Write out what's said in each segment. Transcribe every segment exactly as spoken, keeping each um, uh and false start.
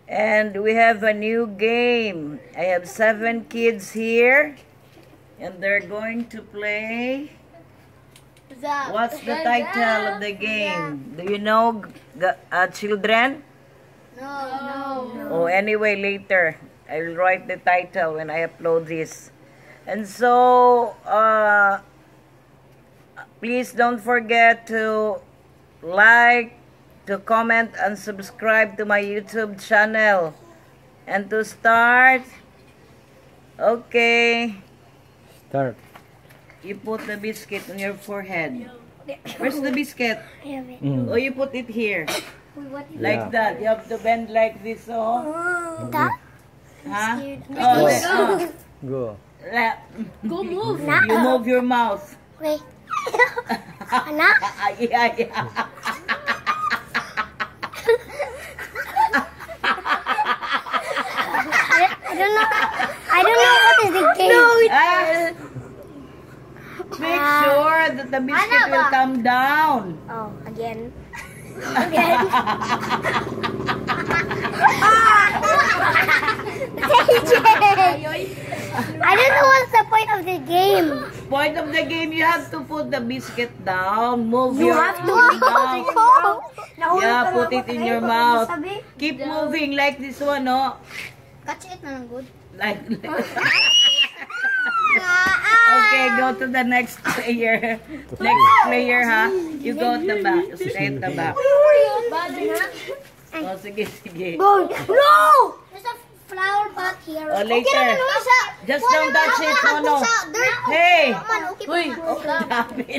And we have a new game. I have seven kids here. And they're going to play. What's the title of the game? Do you know, uh, children? No. No. Oh, anyway, later. I will write the title when I upload this. And so, uh, please don't forget to like, to comment, and subscribe to my YouTube channel. And to start, okay. Start. You put the biscuit on your forehead. Where's the biscuit? Mm. Oh, you put it here. Like Yeah. that. You have to bend like this, oh. That? Huh? Go. Oh, le- oh. Go. Le- Go move. You move your mouth. Wait. Anak? Yeah, yeah. I don't know. I don't know what is the game. No, Ah, make sure that the biscuit Ano will ba? come down. Oh, again. Again. I don't know what's the point of the game. Point of the game, you have to put the biscuit down. Move You your have to mouth. go. Yeah, put it in your mouth. Keep moving like this one, no? Catch it na lang good. Like, okay, go to the next player. Next player, ha? You go at the back. Stay at the back. Oh, sige, sige. Go. No! There's a flower pot here. Oh, later. Just don't touch it, no, no. Hey! Uy! David.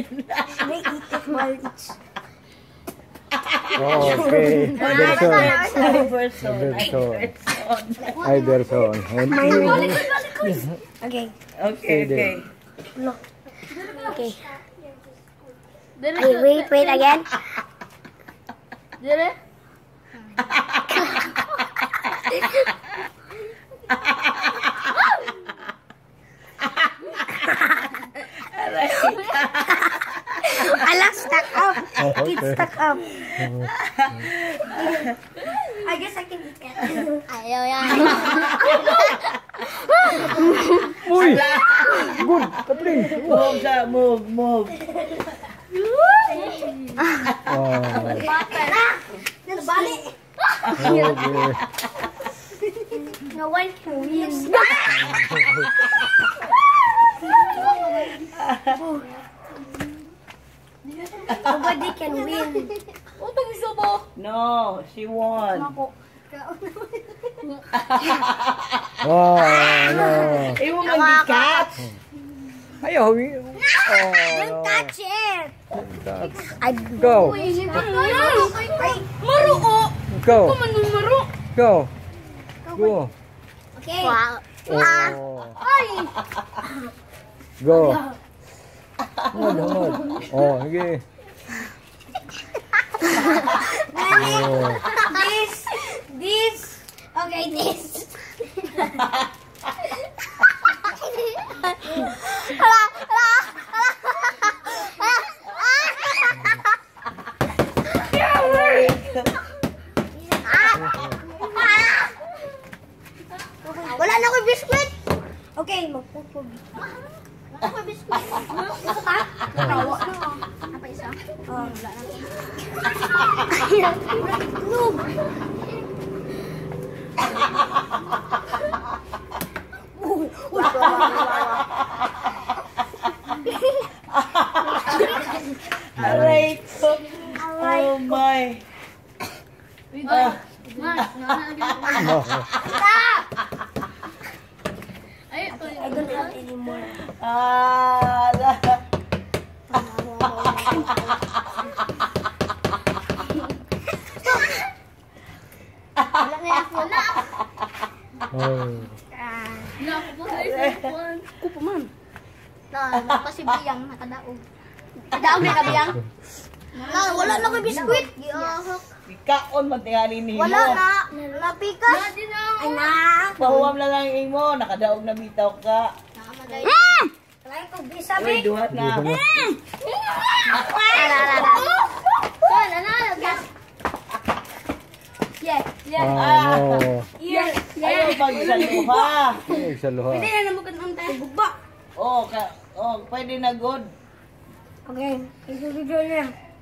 Oh, okay. Iverson. Iverson. Iverson. Iverson. Iverson. And Okay. Okay, okay. No. Okay. Wait, wait, wait again. Alex, stuck up. It's stuck up. I guess I can eat it. Ayaw yan. Uy! Good! Kapling! Move, siya, move, move. Oh, Nabali. okay. No one can win. Nobody can win. No, she won. Oh, no. Imo mag-catch. Ayaw. Oh, no. Touch it. That's... I Go. Maruo. Go. Go. Go. Okay. Wow. Oh. Go. Hangad, hangad. Oh, sige. Oh. This, this, okay, this. Hala, hala, wala na ko biscuit. Okay, magpupog. Wala ko biscuit. Gusto ka? Nakawa na. Apa isa? Oh, wala na. Noob. Aray ko. Oh my. Ah. No. I don't have any more. Ah, la- Wala na ako na. Oh. Kupo man. Na, nakasibiyang, nakadaog. Nakadaog na kabiyang? Na, wala na ko biskuit. Gihahok. Ikaon man tingali ninyo. Wala na. Napikas. Ay na. Pahuwam lang ang imo. Nakadaog na bitaw ka. Nakamatay. Kaya ko Uy, bisabi. duhat na. Ala, ala, ala. Wala na. Yeah, yeah. Ah, no. Yeah, Ayaw magsaluha. Ay, sa luha. Pwede na namukan ang tayo. Bugba. Oh, ka, oh, pwede na good. Okay, isusunod na.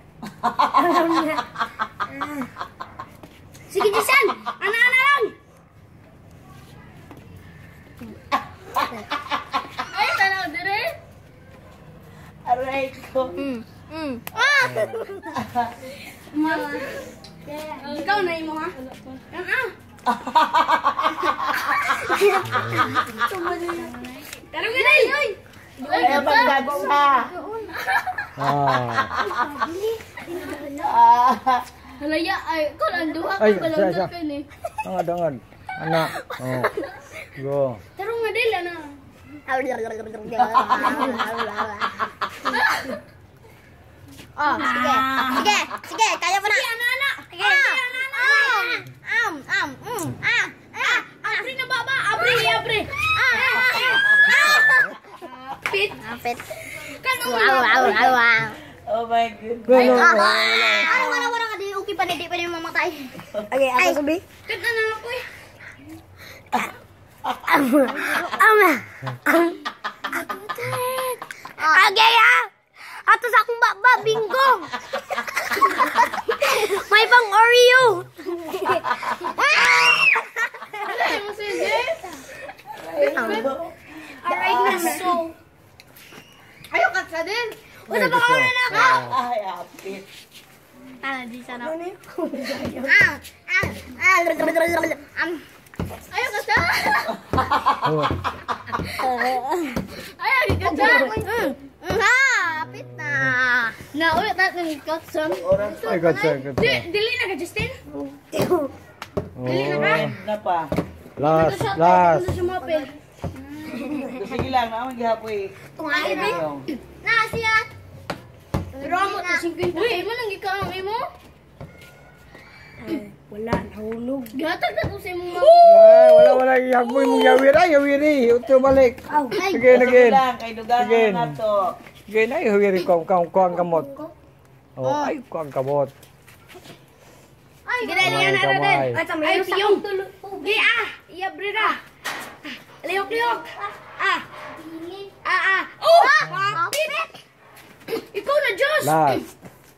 Sige, Jason! Ana-ana lang! Ay, tanaw, dire! Aray ko. Mm. Mm. Ah! Ikaw na imo, ha? Yan, ah! Tarong ka na, oy! Ayaw magdagsa. Ah. Ah. Halaya, ay, ko lang duha Ay, ka siya, siya. ka ni. Tangad, tangad. Anak. Oh. Go. Tarong nga dila na. Oh, sige. Sige, sige, kaya mo na. Sige, anak. Sige, anak. Am, am, mm, ah, ah, abri na baba, abri, abri. Ah, ah, pit. Pit. Wow, wow, wow, wow. Oh my goodness. Go, go, go. Ano, wala, wala ka di okay pa, di pa rin mamatay. Okay, ako sabi. Kat na lang ako eh. Ama, ama, ako tayo. Okay, ah. Ato sa akong baba, bingo. May pang Oreo. Ano mo si Jess? Alright na so. Ayaw ka sa din. Wala pa ka na ka. Ay, apit. Ah, di sana. Ah, ah, ah. Ayaw ka sa. Oh. Ayaw ka sa. Ha, apit na. Na, ulit natin ng Godson. Ay, gotcha, gotcha. Dili na ka, Justin? Oh. Na pa. Last, last. Ito siya mapil. Sige lang, naman gihapoy. Tungahin mo. Na, siya. Pero amo na singkwenta. Uy, mo nang ikaw ang imo? Wala, nahulog. Gatag na ko sa imo. Ay, wala, wala. Yaboy mong yawir. Ay, yawiri. Ito balik. Again, Sige again. lang, kay dugangan Again. na to. Again, ay, yawiri ko. Kung kuang kamot. Oh, ay, kuang kamot. Sige na, liyan na Kamay, natin. Ay, piyong. Di, ah. Iyabre na. Liyok, liyok. Ah. Ah, ah. Oh! Pinit! Ikaw na, Diyos! Last.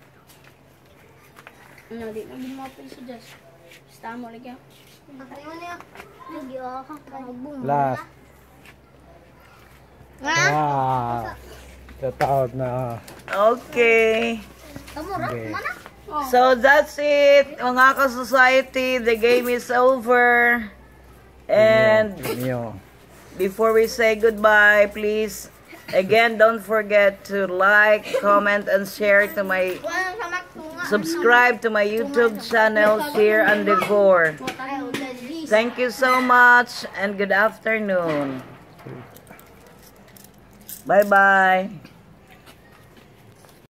Ano, di na bumapay si Diyos. Basta mo lagi ako. Last. Ah. Tataot na. Okay. Okay. So that's it, mga ka-society. The game is over. And Inyo. before we say goodbye, please, again, don't forget to like, comment, and share to my, subscribe to my YouTube channel, Share and Devour. Thank you so much, and good afternoon. Bye-bye.